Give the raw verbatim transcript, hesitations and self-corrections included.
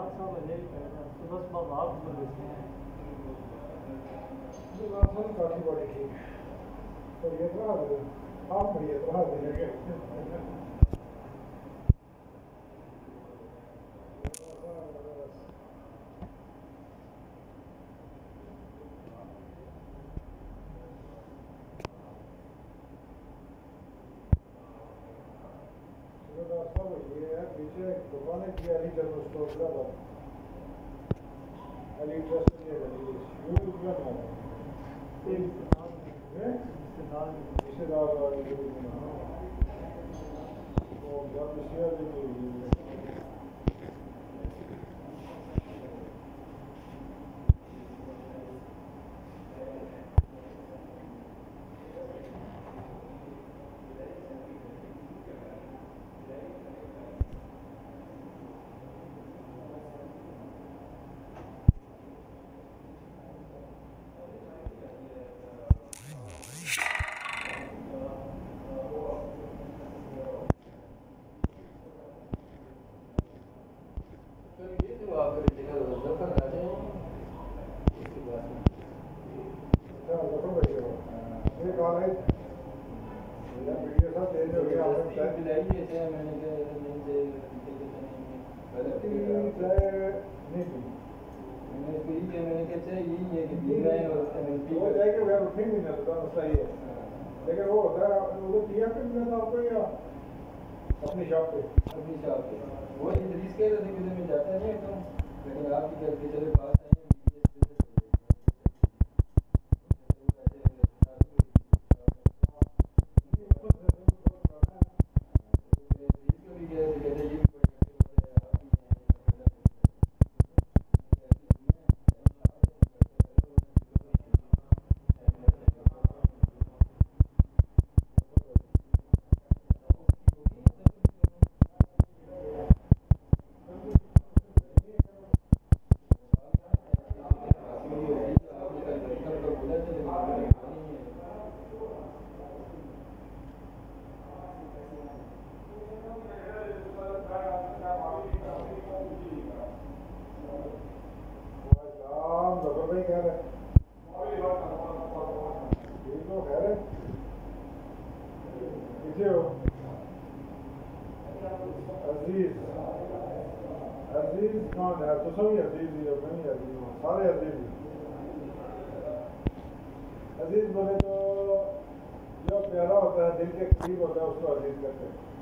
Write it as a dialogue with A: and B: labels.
A: सुबह सुबह वॉक पर देते हैं
B: काफ़ी बड़ी ठीक तो ये तो आप बढ़िया तो हाथ देंगे ये है पीछे दुकान है कि अली जनरल स्टोर का अली ट्रस्ट ये है ये क्या नाम है रिश्तेदार वाले जो तो जब शेयर भी लेकिन वो होता है आपने किया फिर मैं आपको या अपनी शॉप पे
C: अपनी शॉप पे वो इंग्लिश के तो में जाता नहीं तो लेकिन आपकी घर के चले पास
B: अजीज बोले तो जो प्यारा होता है दिल के करीब होता है उसको अजीज करते हैं।